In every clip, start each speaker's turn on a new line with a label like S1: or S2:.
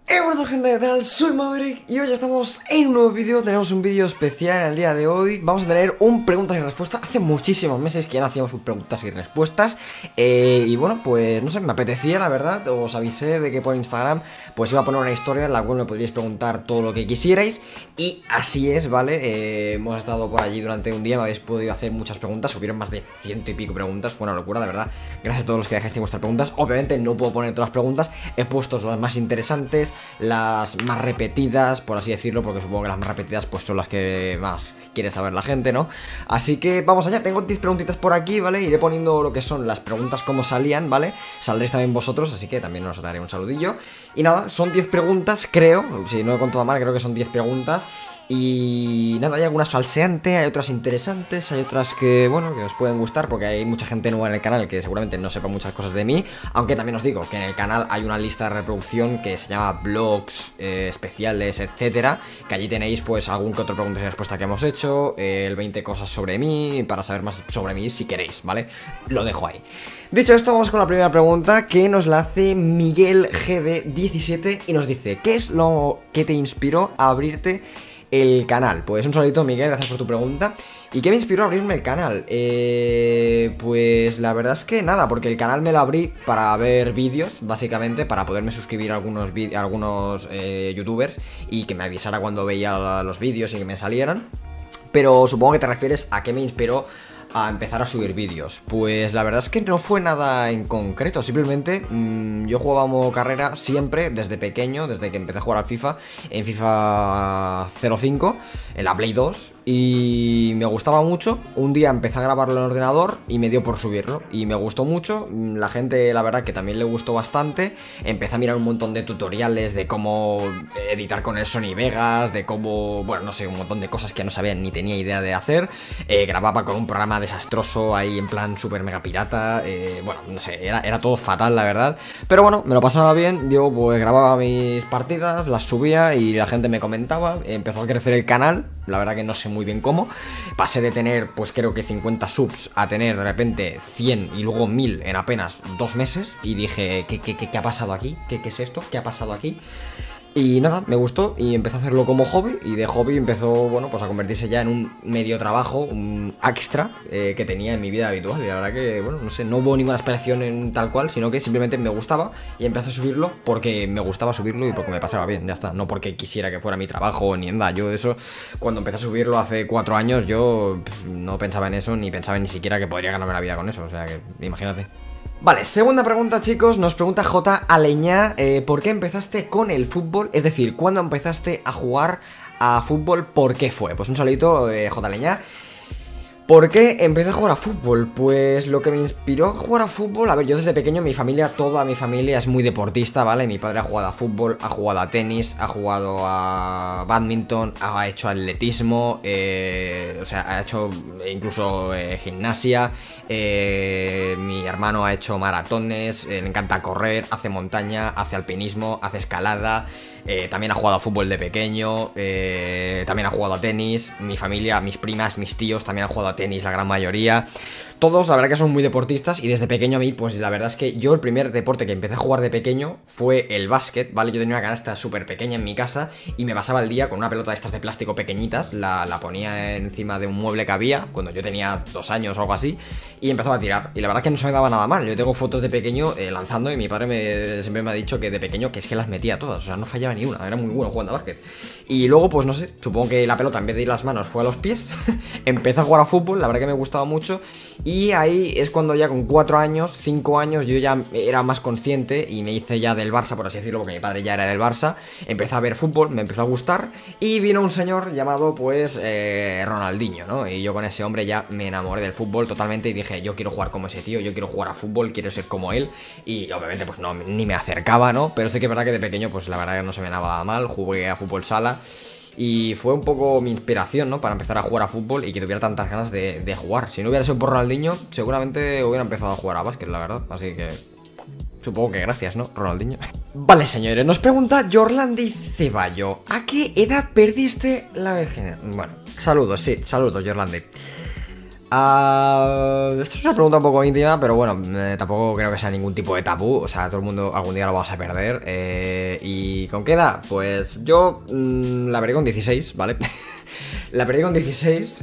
S1: Hola gente, ¿qué tal? Soy Maverick y hoy estamos en un nuevo vídeo. Tenemos un vídeo especial en el día de hoy. Vamos a tener un preguntas y respuestas. Hace muchísimos meses que ya no hacíamos un preguntas y respuestas y bueno, pues no sé, me apetecía la verdad. Os avisé de que por Instagram pues iba a poner una historia en la cual me podríais preguntar todo lo que quisierais. Y así es, ¿vale? Hemos estado por allí durante un día, me habéis podido hacer muchas preguntas. Hubieron más de 100 y pico preguntas, fue una locura, de verdad. Gracias a todos los que dejasteis vuestras preguntas. Obviamente no puedo poner todas las preguntas, he puesto las más interesantes, las más repetidas, por así decirlo, porque supongo que las más repetidas pues son las que más quiere saber la gente, ¿no? Así que vamos allá, tengo 10 preguntitas por aquí, ¿vale? Iré poniendo lo que son las preguntas como salían, ¿vale? Saldréis también vosotros, así que también os daré un saludillo. Y nada, son 10 preguntas, creo, si no he contado mal, creo que son 10 preguntas. Y nada, hay algunas salseantes, hay otras interesantes, hay otras que, bueno, que os pueden gustar porque hay mucha gente nueva en el canal que seguramente no sepa muchas cosas de mí. Aunque también os digo que en el canal hay una lista de reproducción que se llama vlogs, especiales, etcétera. Que allí tenéis pues algún que otro preguntas y respuesta que hemos hecho, el 20 cosas sobre mí, para saber más sobre mí si queréis, ¿vale? Lo dejo ahí. Dicho esto, vamos con la primera pregunta que nos la hace Miguel GD17 y nos dice: ¿qué es lo que te inspiró a abrirte el canal? Pues un saludito, Miguel, gracias por tu pregunta. ¿Y qué me inspiró a abrirme el canal? Pues la verdad es que nada, porque el canal me lo abrí para ver vídeos, básicamente, para poderme suscribir a algunos youtubers y que me avisara cuando veía los vídeos y que me salieran. Pero supongo que te refieres a qué me inspiró a empezar a subir vídeos. Pues la verdad es que no fue nada en concreto. Simplemente yo jugaba modo carrera siempre, desde pequeño, desde que empecé a jugar al FIFA, en FIFA 05, en la Play 2. Y me gustaba mucho. Un día empecé a grabarlo en el ordenador y me dio por subirlo. Y me gustó mucho. La gente, la verdad, que también le gustó bastante. Empecé a mirar un montón de tutoriales de cómo editar con el Sony Vegas, de cómo, bueno, no sé, un montón de cosas que no sabía ni tenía idea de hacer. Grababa con un programa desastroso ahí en plan super mega pirata. Bueno, no sé, era todo fatal, la verdad. Pero bueno, me lo pasaba bien. Yo pues grababa mis partidas, las subía y la gente me comentaba. Empezó a crecer el canal. La verdad que no sé muy bien cómo. Pasé de tener, pues creo que 50 subs a tener de repente 100 y luego 1000 en apenas 2 meses. Y dije, ¿qué ha pasado aquí? ¿Qué es esto? ¿Qué ha pasado aquí? Y nada, me gustó y empecé a hacerlo como hobby. Y de hobby empezó, bueno, pues a convertirse ya en un medio trabajo, un extra que tenía en mi vida habitual. Y la verdad que, bueno, no sé, no hubo ninguna aspiración en tal cual, sino que simplemente me gustaba y empecé a subirlo porque me gustaba subirlo y porque me pasaba bien, ya está. No porque quisiera que fuera mi trabajo ni nada. Yo eso, cuando empecé a subirlo hace 4 años, yo no pensaba en eso, ni pensaba ni siquiera que podría ganarme la vida con eso. O sea que, imagínate. Vale, segunda pregunta, chicos, nos pregunta J. Aleñá, ¿por qué empezaste con el fútbol? Es decir, ¿cuándo empezaste a jugar a fútbol? ¿Por qué fue? Pues un saludito, J. Aleñá. ¿Por qué empecé a jugar a fútbol? Pues lo que me inspiró a jugar a fútbol... A ver, yo desde pequeño, toda mi familia es muy deportista, ¿vale? Mi padre ha jugado a fútbol, ha jugado a tenis, ha jugado a badminton, ha hecho atletismo, o sea, ha hecho incluso gimnasia, mi hermano ha hecho maratones, le encanta correr, hace montaña, hace alpinismo, hace escalada... también ha jugado a fútbol de pequeño, también ha jugado a tenis, mi familia, mis primas, mis tíos también han jugado a tenis, la gran mayoría. Todos, la verdad que son muy deportistas y desde pequeño a mí, pues la verdad es que yo el primer deporte que empecé a jugar de pequeño fue el básquet, ¿vale? Yo tenía una canasta súper pequeña en mi casa y me pasaba el día con una pelota de estas de plástico pequeñitas, la ponía encima de un mueble que había cuando yo tenía 2 años o algo así y empezaba a tirar. Y la verdad es que no se me daba nada mal, yo tengo fotos de pequeño lanzando y mi padre siempre me ha dicho que de pequeño que es que las metía todas, o sea, no fallaba ni una, era muy bueno jugando a básquet. Y luego, pues no sé, supongo que la pelota en vez de ir a las manos fue a los pies, empecé a jugar a fútbol, la verdad que me gustaba mucho. Y ahí es cuando ya con 4 años, 5 años, yo ya era más consciente y me hice ya del Barça, por así decirlo, porque mi padre ya era del Barça. Empecé a ver fútbol, me empezó a gustar y vino un señor llamado, pues, Ronaldinho, ¿no? Y yo con ese hombre ya me enamoré del fútbol totalmente y dije, yo quiero jugar como ese tío, yo quiero jugar a fútbol, quiero ser como él. Y obviamente, pues no, ni me acercaba, ¿no? Pero sí que es verdad que de pequeño, pues la verdad que no se me daba mal, jugué a fútbol sala. Y fue un poco mi inspiración, ¿no? Para empezar a jugar a fútbol y que tuviera tantas ganas de jugar. Si no hubiera sido por Ronaldinho, seguramente hubiera empezado a jugar a básquet, la verdad. Así que supongo que gracias, ¿no? Ronaldinho. Vale, señores, nos pregunta Yorlandi Ceballo: ¿a qué edad perdiste la virginidad? Bueno, saludos, sí, saludos, Yorlandi. Esto es una pregunta un poco íntima, pero bueno, tampoco creo que sea ningún tipo de tabú. O sea, todo el mundo algún día lo vamos a perder. ¿Y con qué edad? Pues yo la perdí con 16, ¿vale? La perdí con 16.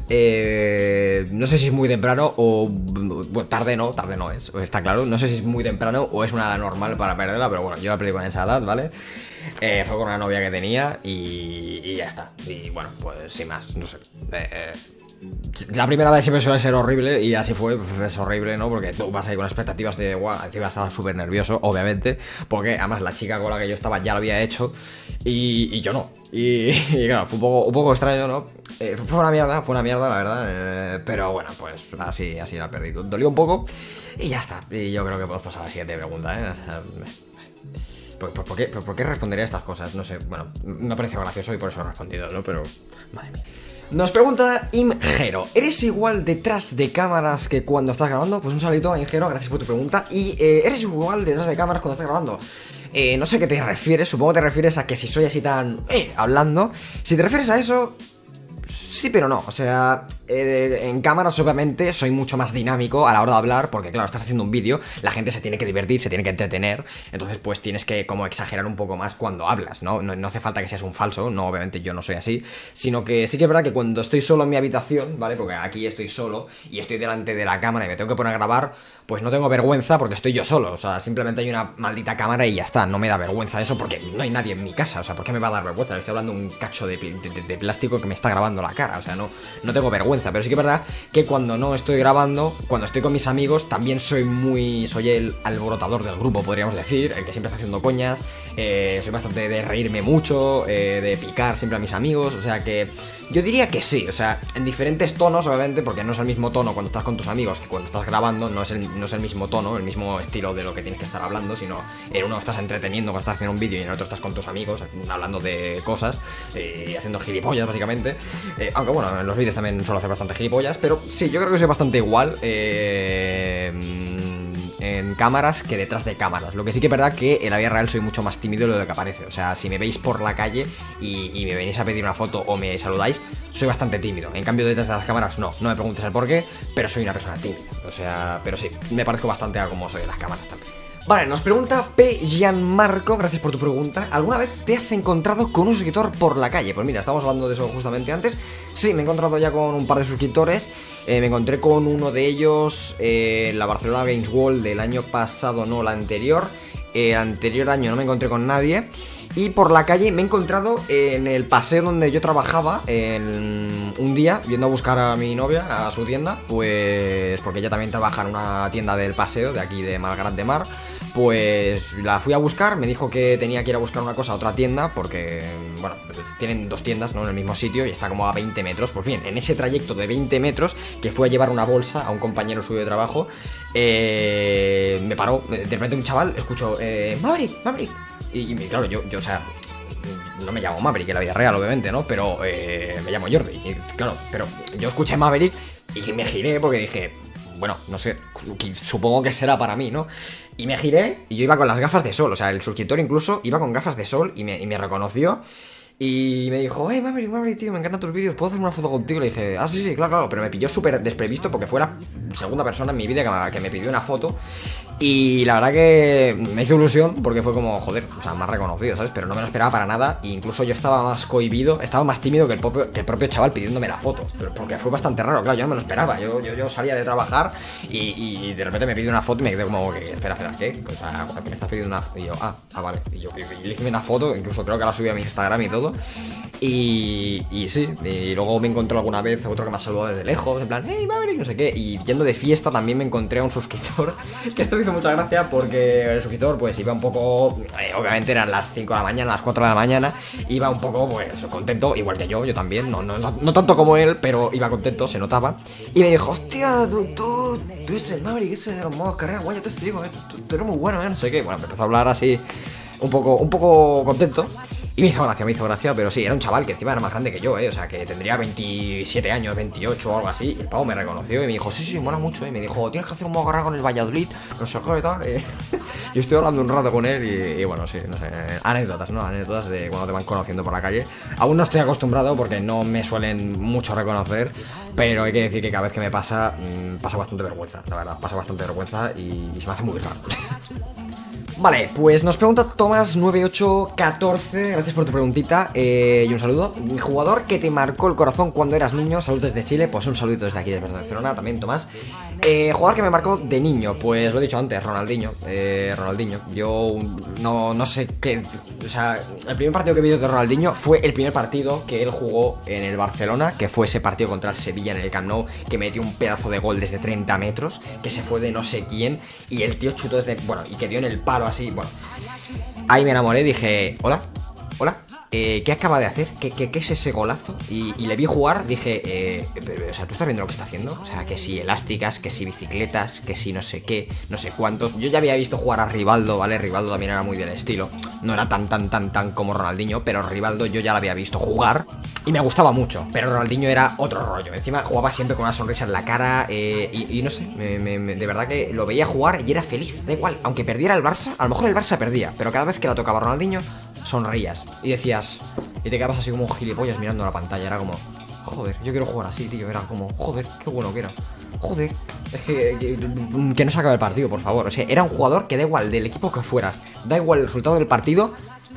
S1: No sé si es muy temprano o... Bueno, tarde no es, está claro. No sé si es muy temprano o es una edad normal para perderla, pero bueno, yo la perdí con esa edad, ¿vale? Fue con una novia que tenía y ya está. Y bueno, pues sin más, no sé. La primera vez siempre suele ser horrible y así fue, pues es horrible, ¿no? Porque tú vas ahí con expectativas de guau, encima estaba súper nervioso, obviamente, porque además la chica con la que yo estaba ya lo había hecho y yo no. Y claro, fue un poco extraño, ¿no? Fue una mierda, la verdad, pero bueno, pues así la perdí. Dolió un poco y ya está. Y yo creo que podemos pasar a la siguiente pregunta, ¿eh? ¿Por qué respondería a estas cosas? No sé, bueno, me ha parecido gracioso y por eso he respondido, ¿no? Pero, madre mía. Nos pregunta Imgero, ¿eres igual detrás de cámaras que cuando estás grabando? Pues un saludito a Imgero, gracias por tu pregunta. Y ¿eres igual detrás de cámaras cuando estás grabando? No sé a qué te refieres, supongo que te refieres a que si soy así tan... hablando. Si te refieres a eso... Sí, pero no, o sea, en cámaras obviamente soy mucho más dinámico a la hora de hablar, porque claro, estás haciendo un vídeo, la gente se tiene que divertir, se tiene que entretener, entonces pues tienes que como exagerar un poco más cuando hablas, ¿no? No hace falta que seas un falso, no, obviamente yo no soy así, sino que sí que es verdad que cuando estoy solo en mi habitación, ¿vale? Porque aquí estoy solo y estoy delante de la cámara y me tengo que poner a grabar, pues no tengo vergüenza porque estoy yo solo, o sea, simplemente hay una maldita cámara y ya está, no me da vergüenza eso porque no hay nadie en mi casa, o sea, ¿por qué me va a dar vergüenza? Estoy hablando de un cacho de plástico que me está grabando la cara, o sea, no tengo vergüenza, pero sí que es verdad que cuando no estoy grabando, cuando estoy con mis amigos, también soy el alborotador del grupo, podríamos decir, el que siempre está haciendo coñas, soy bastante de reírme mucho, de picar siempre a mis amigos, o sea que... Yo diría que sí, o sea, en diferentes tonos, obviamente, porque no es el mismo tono cuando estás con tus amigos que cuando estás grabando, no es el mismo tono, el mismo estilo de lo que tienes que estar hablando, sino en uno estás entreteniendo cuando estás haciendo un vídeo y en el otro estás con tus amigos, hablando de cosas y haciendo gilipollas, básicamente. Aunque bueno, en los vídeos también suelo hacer bastante gilipollas, pero sí, yo creo que soy bastante igual. En cámaras que detrás de cámaras. Lo que sí que es verdad que en la vida real soy mucho más tímido de lo que parece. O sea, si me veis por la calle y me venís a pedir una foto o me saludáis, soy bastante tímido. En cambio, detrás de las cámaras no me preguntes el por qué, pero soy una persona tímida. O sea, pero sí, me parezco bastante a como soy en las cámaras también. Vale, nos pregunta P. Gianmarco, gracias por tu pregunta. ¿Alguna vez te has encontrado con un suscriptor por la calle? Pues mira, estamos hablando de eso justamente antes. Sí, me he encontrado ya con un par de suscriptores. Me encontré con uno de ellos en la Barcelona Games World del año pasado, no, la anterior. El anterior año no me encontré con nadie. Y por la calle me he encontrado en el paseo donde yo trabajaba un día, yendo a buscar a mi novia a su tienda, pues porque ella también trabaja en una tienda del paseo de aquí de Malgrat de Mar. Pues la fui a buscar, me dijo que tenía que ir a buscar una cosa a otra tienda porque, bueno, pues tienen dos tiendas, ¿no? En el mismo sitio y está como a 20 metros. Pues bien, en ese trayecto de 20 metros que fue a llevar una bolsa a un compañero suyo de trabajo, me paró, de repente un chaval, escucho, Maverick. Y claro, yo, o sea, no me llamo Maverick en la vida real, obviamente, ¿no? Pero me llamo Jordi. Y claro, pero yo escuché Maverick y me giré porque dije, bueno, no sé, supongo que será para mí, ¿no? Y me giré y yo iba con las gafas de sol, o sea, el suscriptor incluso iba con gafas de sol y me reconoció. Y me dijo, Maverick, tío, me encantan tus vídeos, ¿puedo hacer una foto contigo? Le dije, sí, claro, pero me pilló súper desprevisto porque fue la segunda persona en mi vida que me pidió una foto. Y la verdad que me hizo ilusión porque fue como, joder, o sea, más reconocido, ¿sabes? Pero no me lo esperaba para nada e incluso yo estaba más cohibido, estaba más tímido que el propio chaval pidiéndome la foto. Pero porque fue bastante raro, claro, yo no me lo esperaba. Yo salía de trabajar y de repente me pide una foto y me quedé como, que, espera, ¿qué? O sea, me estás pidiendo una... Y yo, vale. Y le hice una foto, incluso creo que la subí a mi Instagram y todo. Y sí, y luego me encontré alguna vez otro que me ha saludado desde lejos, en plan, hey Maverick, no sé qué. Y yendo de fiesta también me encontré a un suscriptor, que esto me hizo mucha gracia porque el suscriptor pues iba un poco, obviamente eran las 5 de la mañana, las 4 de la mañana, iba un poco pues contento, igual que yo también, no tanto como él, pero iba contento, se notaba. Y me dijo, hostia, tú eres el Maverick, ese de los modos carrera, guay, yo te digo, tú eres muy bueno, no sé qué. Bueno, me empezó a hablar así, un poco contento. Y me hizo gracia, pero sí, era un chaval que encima era más grande que yo, o sea, que tendría 27 años, 28 o algo así. Y el pavo me reconoció y me dijo, sí, mola mucho, y me dijo, tienes que hacer un modo carrera con el Valladolid, no sé qué y tal. Yo estoy hablando un rato con él y bueno, sí, no sé, anécdotas, ¿no? Anécdotas de cuando te van conociendo por la calle. Aún no estoy acostumbrado porque no me suelen mucho reconocer, pero hay que decir que cada vez que me pasa, pasa bastante vergüenza, la verdad, pasa bastante vergüenza y se me hace muy raro. Vale, pues nos pregunta Tomás9814, gracias por tu preguntita y un saludo. Jugador que te marcó el corazón cuando eras niño, saludos desde Chile, pues un saludito desde aquí, desde Barcelona, también Tomás. Jugador que me marcó de niño, pues lo he dicho antes, Ronaldinho. Yo no sé qué, o sea, el primer partido que vi de Ronaldinho fue el primer partido que él jugó en el Barcelona, que fue ese partido contra el Sevilla en el Camp Nou, que metió un pedazo de gol desde 30 metros, que se fue de no sé quién, y el tío chutó desde, bueno, y que dio en el palo así, bueno. Ahí me enamoré, dije, hola, ¿qué acaba de hacer? ¿Qué es ese golazo? Y le vi jugar, dije, o sea, ¿tú estás viendo lo que está haciendo? O sea, que si elásticas, que si bicicletas, que si no sé qué, no sé cuántos. Yo ya había visto jugar a Rivaldo, ¿vale? Rivaldo también era muy del estilo. No era tan como Ronaldinho, pero Rivaldo yo ya lo había visto jugar y me gustaba mucho. Pero Ronaldinho era otro rollo. Encima jugaba siempre con una sonrisa en la cara y no sé, de verdad que lo veía jugar y era feliz, da igual. Aunque perdiera el Barça, a lo mejor el Barça perdía, pero cada vez que la tocaba Ronaldinho, sonreías y decías, y te quedabas así como gilipollas mirando la pantalla. Era como, joder, yo quiero jugar así, tío. Era como, joder, qué bueno que era. Joder, es que no se acabe el partido, por favor. O sea, era un jugador que da igual del equipo que fueras, da igual el resultado del partido,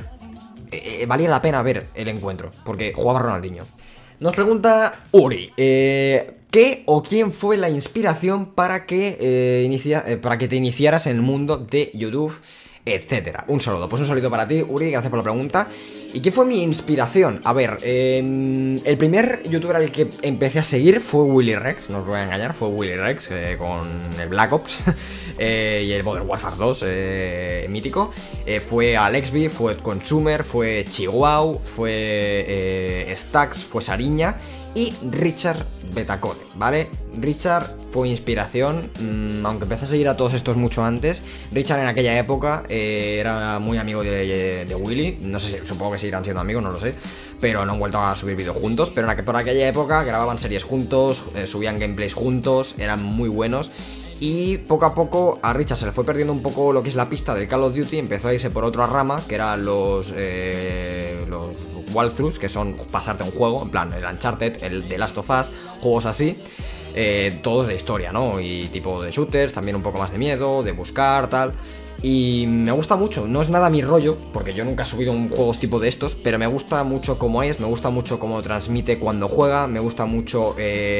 S1: valía la pena ver el encuentro, porque jugaba Ronaldinho. Nos pregunta Uri, ¿qué o quién fue la inspiración para que te iniciaras en el mundo de YouTube, etcétera? Un saludo, pues un saludo para ti, Uri, gracias por la pregunta. ¿Y qué fue mi inspiración? A ver, el primer youtuber al que empecé a seguir fue Willy Rex, no os voy a engañar, fue Willy Rex con el Black Ops y el Modern Warfare 2 mítico. Fue Alexby, fue Consumer, fue Chihuahua, fue Stax, fue Sariña y Richard Betacore, ¿vale? Richard fue inspiración, aunque empecé a seguir a todos estos mucho antes. Richard en aquella época era muy amigo de Willy, no sé si, supongo que seguirán siendo amigos, no lo sé, pero no han vuelto a subir vídeos juntos. Pero por aquella época grababan series juntos, subían gameplays juntos, eran muy buenos. Y poco a poco a Richard se le fue perdiendo un poco lo que es la pista del Call of Duty, empezó a irse por otra rama, que eran los walkthroughs, que son pasarte un juego, en plan el Uncharted, el The Last of Us, juegos así, todos de historia, ¿no? Y tipo de shooters, también un poco más de miedo, de buscar, tal. Y me gusta mucho, no es nada mi rollo, porque yo nunca he subido un juego tipo de estos, pero me gusta mucho cómo es, me gusta mucho cómo transmite cuando juega, me gusta mucho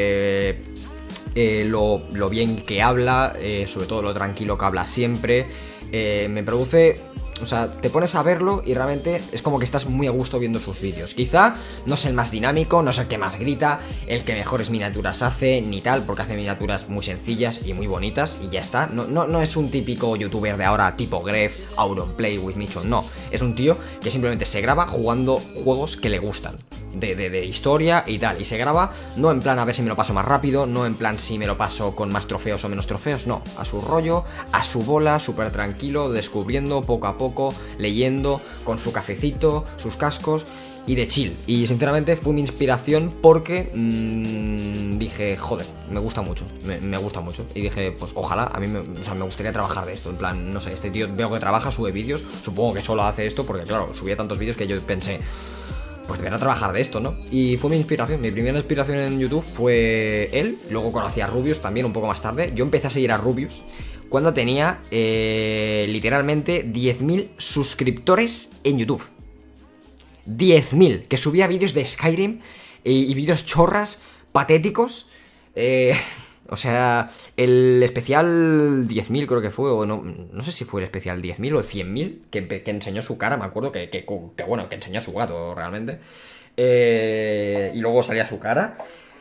S1: lo bien que habla, sobre todo lo tranquilo que habla siempre. Me produce, o sea, te pones a verlo y realmente es como que estás muy a gusto viendo sus vídeos. Quizá no es el más dinámico, no es el que más grita, el que mejores miniaturas hace, ni tal, porque hace miniaturas muy sencillas y muy bonitas y ya está. No es un típico youtuber de ahora tipo Gref, Auronplay, With Mission, no. Es un tío que simplemente se graba jugando juegos que le gustan, de historia y tal, y se graba no en plan a ver si me lo paso más rápido, no en plan si me lo paso con más trofeos o menos trofeos, no, a su rollo, a su bola, súper tranquilo, descubriendo poco a poco, leyendo, con su cafecito, sus cascos y de chill. Y sinceramente fue mi inspiración porque dije, joder, me gusta mucho, me gusta mucho. Y dije, pues ojalá, a mí me gustaría trabajar de esto. En plan, no sé, este tío veo que trabaja, sube vídeos, supongo que solo hace esto porque claro, subía tantos vídeos que yo pensé, pues debería trabajar de esto, ¿no? Y fue mi inspiración, mi primera inspiración en YouTube fue él. Luego conocí a Rubius también un poco más tarde. Yo empecé a seguir a Rubius cuando tenía literalmente 10.000 suscriptores en YouTube. 10.000, que subía vídeos de Skyrim y vídeos chorras, patéticos. O sea, el especial 10.000 creo que fue, o no sé si fue el especial 10.000 o 100.000, que enseñó su cara, me acuerdo que bueno, que enseñó a su gato realmente. Y luego salía su cara.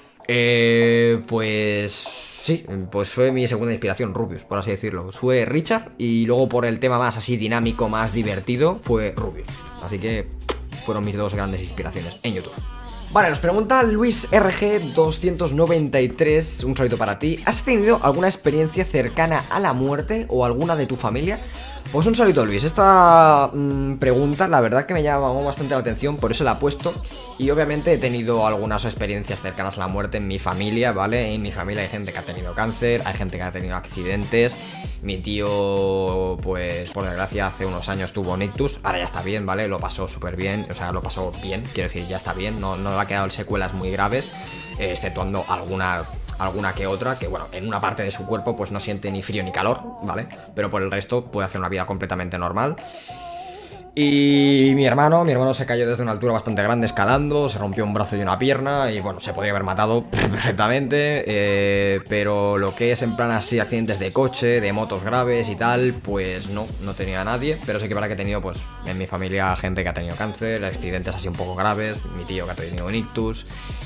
S1: Pues sí, pues fue mi segunda inspiración, Rubius, por así decirlo. Fue Richard y luego por el tema más así dinámico, más divertido, fue Rubius. Así que fueron mis dos grandes inspiraciones en YouTube. Vale, nos pregunta Luis RG293, un saludo para ti. ¿Has tenido alguna experiencia cercana a la muerte o alguna de tu familia? Pues un saludito, Luis. Esta pregunta, la verdad que me llamó bastante la atención, por eso la he puesto. Y obviamente he tenido algunas experiencias cercanas a la muerte en mi familia, ¿vale? En mi familia hay gente que ha tenido cáncer, hay gente que ha tenido accidentes. Mi tío, pues por desgracia, hace unos años tuvo un ictus. Ahora ya está bien, ¿vale? Lo pasó súper bien, o sea, lo pasó bien, quiero decir, ya está bien. No le ha quedado secuelas muy graves, exceptuando alguna que otra, que bueno, en una parte de su cuerpo pues no siente ni frío ni calor, ¿vale? Pero por el resto puede hacer una vida completamente normal. Y mi hermano se cayó desde una altura bastante grande escalando, se rompió un brazo y una pierna y bueno, se podría haber matado perfectamente, pero lo que es en plan así accidentes de coche, de motos graves y tal, pues no tenía a nadie, pero sí que para que he tenido pues en mi familia gente que ha tenido cáncer, accidentes así un poco graves, mi tío que ha tenido un ictus.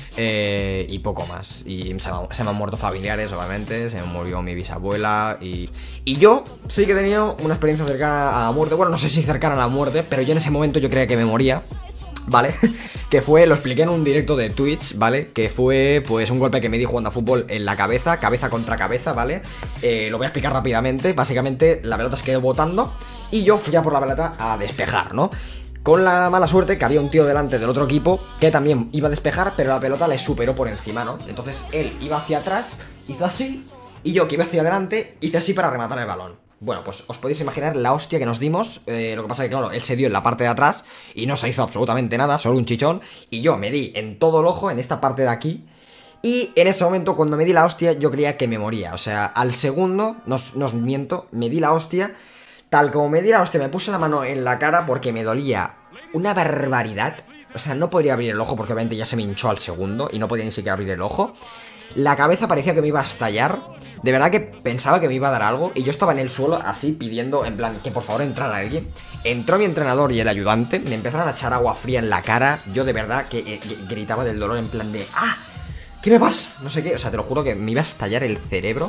S1: Y poco más. Y se me han muerto familiares, obviamente. Se me murió mi bisabuela. Y yo sí que he tenido una experiencia cercana a la muerte. Bueno, no sé si cercana a la muerte, pero yo en ese momento yo creía que me moría, ¿vale? Que fue, lo expliqué en un directo de Twitch, ¿vale? Que fue pues un golpe que me di jugando a fútbol en la cabeza, cabeza contra cabeza, ¿vale? Lo voy a explicar rápidamente. Básicamente la pelota se quedó botando y yo fui a por la pelota a despejar, ¿no? Con la mala suerte que había un tío delante del otro equipo que también iba a despejar, pero la pelota le superó por encima, ¿no? Entonces él iba hacia atrás, hizo así, y yo que iba hacia adelante, hice así para rematar el balón. Bueno, pues os podéis imaginar la hostia que nos dimos. Lo que pasa es que, claro, él se dio en la parte de atrás y no se hizo absolutamente nada, solo un chichón. Y yo me di en todo el ojo, en esta parte de aquí. Y en ese momento, cuando me di la hostia, yo creía que me moría. O sea, al segundo, no os miento, me di la hostia. Tal como me di la hostia, me puse la mano en la cara porque me dolía una barbaridad. O sea, no podría abrir el ojo porque obviamente ya se me hinchó al segundo y no podía ni siquiera abrir el ojo. La cabeza parecía que me iba a estallar. De verdad que pensaba que me iba a dar algo. Y yo estaba en el suelo así pidiendo, en plan, que por favor entrara alguien. Entró mi entrenador y el ayudante. Me empezaron a echar agua fría en la cara. Yo de verdad que gritaba del dolor en plan de ¡ah! ¿Qué me pasa? No sé qué, o sea, te lo juro que me iba a estallar el cerebro.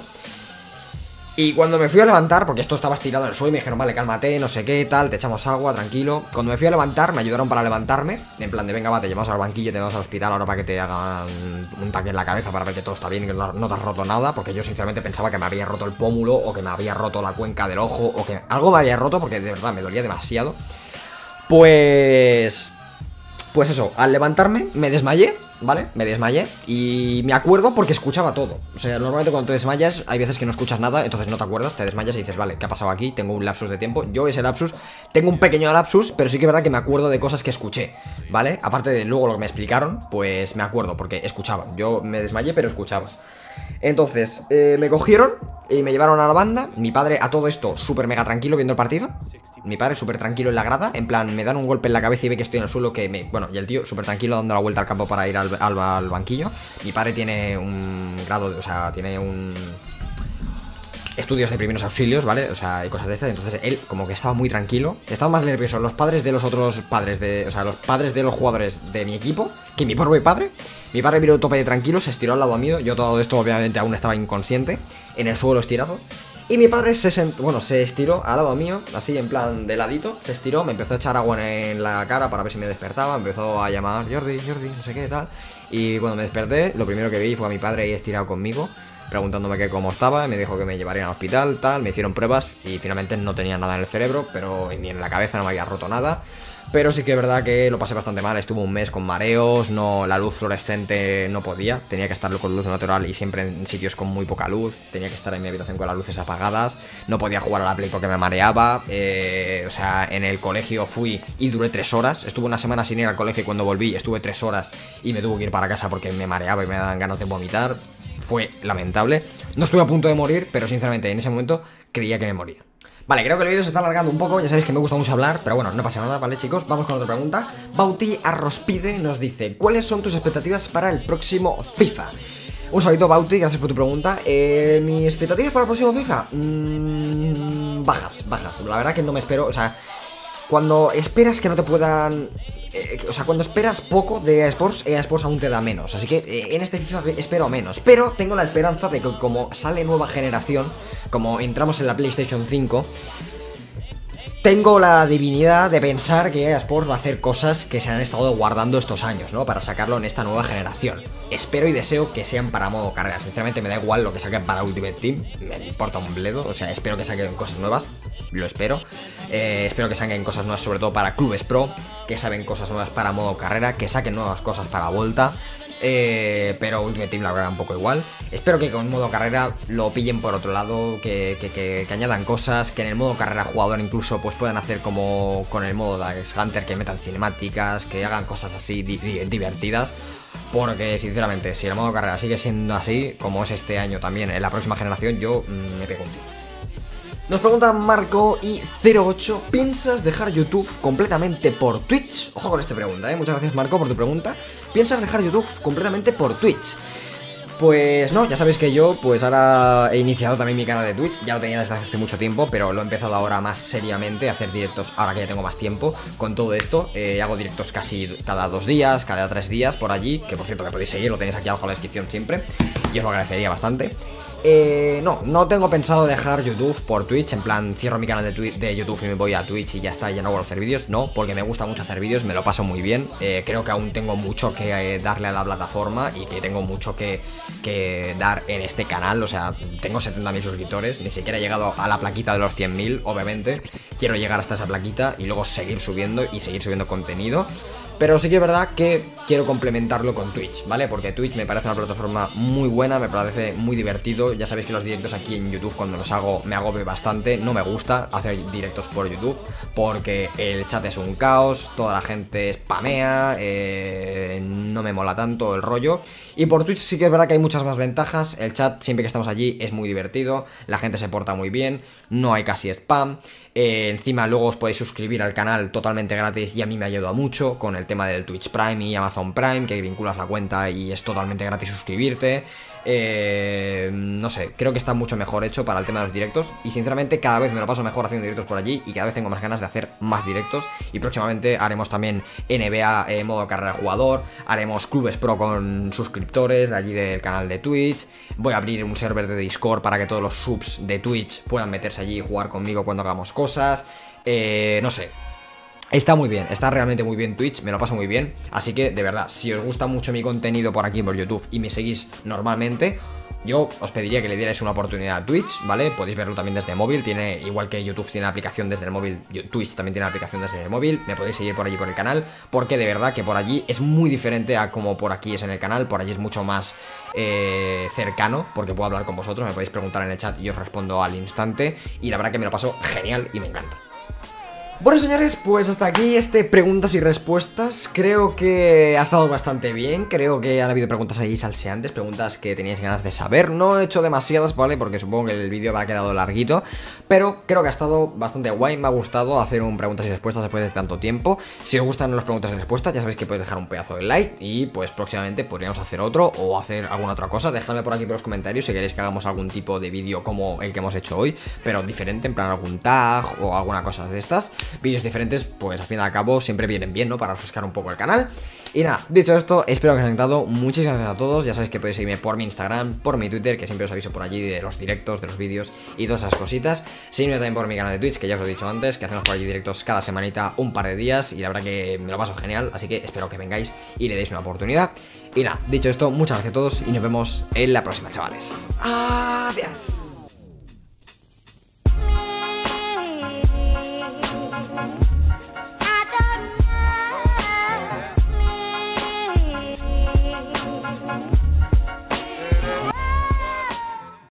S1: Y cuando me fui a levantar, porque esto estaba estirado en el suelo, me dijeron, vale, cálmate, no sé qué, tal, te echamos agua, tranquilo. Cuando me fui a levantar, me ayudaron para levantarme. En plan de, venga, va, te llevamos al banquillo, te llevamos al hospital ahora para que te hagan un taque en la cabeza para ver que todo está bien y que no te has roto nada. Porque yo sinceramente pensaba que me había roto el pómulo o que me había roto la cuenca del ojo o que algo me había roto porque de verdad me dolía demasiado. Pues eso, al levantarme me desmayé, ¿vale? Me desmayé y me acuerdo porque escuchaba todo. O sea, normalmente cuando te desmayas hay veces que no escuchas nada, entonces no te acuerdas, te desmayas y dices, vale, ¿qué ha pasado aquí? Tengo un lapsus de tiempo. Yo ese lapsus, tengo un pequeño lapsus, pero sí que es verdad que me acuerdo de cosas que escuché, ¿vale? Aparte de luego lo que me explicaron, pues me acuerdo porque escuchaba. Yo me desmayé, pero escuchaba. Entonces, me cogieron y me llevaron a la banda. Mi padre, a todo esto, súper mega tranquilo viendo el partido. Mi padre súper tranquilo en la grada. En plan, me dan un golpe en la cabeza y ve que estoy en el suelo bueno, y el tío súper tranquilo dando la vuelta al campo para ir al banquillo. Mi padre tiene un grado de... O sea, tiene un... estudios de primeros auxilios, ¿vale? O sea, y cosas de estas. Entonces él como que estaba muy tranquilo. Estaba más nervioso los padres de los otros padres de... O sea, los padres de los jugadores de mi equipo que mi propio padre. Mi padre miró tope de tranquilo, se estiró al lado mío. Yo todo esto obviamente aún estaba inconsciente, en el suelo estirado. Y mi padre se estiró al lado mío, así en plan de ladito. Se estiró, me empezó a echar agua en la cara para ver si me despertaba. Me empezó a llamar, Jordi, no sé qué, tal. Y cuando me desperté, lo primero que vi fue a mi padre ahí estirado conmigo, preguntándome que cómo estaba. Me dijo que me llevarían al hospital, tal. Me hicieron pruebas y finalmente no tenía nada en el cerebro, pero ni en la cabeza, no me había roto nada. Pero sí que es verdad que lo pasé bastante mal. Estuve un mes con mareos, la luz fluorescente no podía. Tenía que estar con luz natural y siempre en sitios con muy poca luz. Tenía que estar en mi habitación con las luces apagadas. No podía jugar a la Play porque me mareaba. O sea, en el colegio fui y duré 3 horas. Estuve una semana sin ir al colegio y cuando volví estuve 3 horas y me tuve que ir para casa porque me mareaba y me daban ganas de vomitar. Fue lamentable. No estuve a punto de morir, pero sinceramente en ese momento creía que me moría. Vale, creo que el vídeo se está alargando un poco. Ya sabéis que me gusta mucho hablar, pero bueno, no pasa nada, ¿vale, chicos? Vamos con otra pregunta. Bauti Arrospide nos dice, ¿cuáles son tus expectativas para el próximo FIFA? Un saludito, Bauti, gracias por tu pregunta. ¿Mis expectativas para el próximo FIFA? Bajas. La verdad que no me espero, o sea, cuando esperas que no te puedan... o sea, cuando esperas poco de EA Sports aún te da menos. Así que en este FIFA espero menos. Pero tengo la esperanza de que como sale nueva generación, como entramos en la PlayStation 5, tengo la divinidad de pensar que EA Sports va a hacer cosas que se han estado guardando estos años, ¿no? Para sacarlo en esta nueva generación. Espero y deseo que sean para modo carga. Sinceramente me da igual lo que saquen para Ultimate Team. Me importa un bledo. O sea, espero que saquen cosas nuevas. lo espero. Espero que saquen cosas nuevas, sobre todo para clubes pro, que saben cosas nuevas para modo carrera, que saquen nuevas cosas para Volta. Pero Ultimate Team la verdad un poco igual. Espero que con modo carrera lo pillen por otro lado, que añadan cosas, que en el modo carrera jugador incluso pues puedan hacer como con el modo Dax Hunter, que metan cinemáticas, que hagan cosas así divertidas. Porque sinceramente, si el modo carrera sigue siendo así, como es este año también, en la próxima generación, yo me pego un tiro. Nos pregunta Marco y 08, ¿piensas dejar YouTube completamente por Twitch? Ojo con esta pregunta, muchas gracias Marco por tu pregunta. ¿Piensas dejar YouTube completamente por Twitch? Pues no, ya sabéis que yo pues ahora he iniciado también mi canal de Twitch. Ya lo tenía desde hace mucho tiempo, pero lo he empezado ahora más seriamente a hacer directos ahora que ya tengo más tiempo con todo esto. Hago directos casi cada 2 días, cada 3 días por allí, que por cierto me podéis seguir, lo tenéis aquí abajo en la descripción siempre, y os lo agradecería bastante. No tengo pensado dejar YouTube por Twitch, en plan cierro mi canal de YouTube y me voy a Twitch y ya está, ya no vuelvo a hacer vídeos. No, porque me gusta mucho hacer vídeos, me lo paso muy bien. Creo que aún tengo mucho que darle a la plataforma y que tengo mucho que dar en este canal. O sea, tengo 70.000 suscriptores, ni siquiera he llegado a la plaquita de los 100.000, obviamente. Quiero llegar hasta esa plaquita y luego seguir subiendo y seguir subiendo contenido. Pero sí que es verdad que quiero complementarlo con Twitch, ¿vale? Porque Twitch me parece una plataforma muy buena, me parece muy divertido. Ya sabéis que los directos aquí en YouTube cuando los hago me agobio bastante. No me gusta hacer directos por YouTube porque el chat es un caos, toda la gente spamea, no me mola tanto el rollo. Y por Twitch sí que es verdad que hay muchas más ventajas. El chat siempre que estamos allí es muy divertido, la gente se porta muy bien, no hay casi spam. Encima luego os podéis suscribir al canal totalmente gratis y a mí me ha ayudado mucho con el tema del Twitch Prime y Amazon Prime, que vinculas la cuenta y es totalmente gratis suscribirte. No sé, creo que está mucho mejor hecho para el tema de los directos y sinceramente cada vez me lo paso mejor haciendo directos por allí y cada vez tengo más ganas de hacer más directos. Y próximamente haremos también NBA modo carrera jugador, haremos clubes pro con suscriptores de allí del canal de Twitch. Voy a abrir un server de Discord para que todos los subs de Twitch puedan meterse allí y jugar conmigo cuando hagamos cosas. No sé, está muy bien, está realmente muy bien Twitch, me lo paso muy bien. Así que, de verdad, si os gusta mucho mi contenido por aquí por YouTube y me seguís normalmente, yo os pediría que le dierais una oportunidad a Twitch, ¿vale? Podéis verlo también desde el móvil, tiene, igual que YouTube tiene aplicación desde el móvil, Twitch también tiene aplicación desde el móvil. Me podéis seguir por allí por el canal, porque de verdad que por allí es muy diferente a como por aquí es en el canal. Por allí es mucho más cercano, porque puedo hablar con vosotros, me podéis preguntar en el chat y os respondo al instante. Y la verdad que me lo paso genial y me encanta. Bueno, señores, pues hasta aquí preguntas y respuestas. Creo que ha estado bastante bien. Creo que han habido preguntas ahí salseantes, preguntas que teníais ganas de saber. No he hecho demasiadas, ¿vale? Porque supongo que el vídeo habrá quedado larguito, pero creo que ha estado bastante guay. Me ha gustado hacer un preguntas y respuestas después de tanto tiempo. Si os gustan las preguntas y respuestas, ya sabéis que podéis dejar un pedazo de like. Y pues próximamente podríamos hacer otro o hacer alguna otra cosa. Dejadme por aquí por los comentarios si queréis que hagamos algún tipo de vídeo como el que hemos hecho hoy, pero diferente, en plan algún tag o alguna cosa de estas. Vídeos diferentes, pues al fin y al cabo siempre vienen bien, ¿no? Para refrescar un poco el canal. Y nada, dicho esto, espero que os haya encantado. Muchísimas gracias a todos. Ya sabéis que podéis seguirme por mi Instagram, por mi Twitter, que siempre os aviso por allí de los directos, de los vídeos y todas esas cositas. Seguidme también por mi canal de Twitch, que ya os lo he dicho antes, que hacemos por allí directos cada semanita, un par de días, y la verdad que me lo paso genial. Así que espero que vengáis y le deis una oportunidad. Y nada, dicho esto, muchas gracias a todos y nos vemos en la próxima, chavales. Adiós.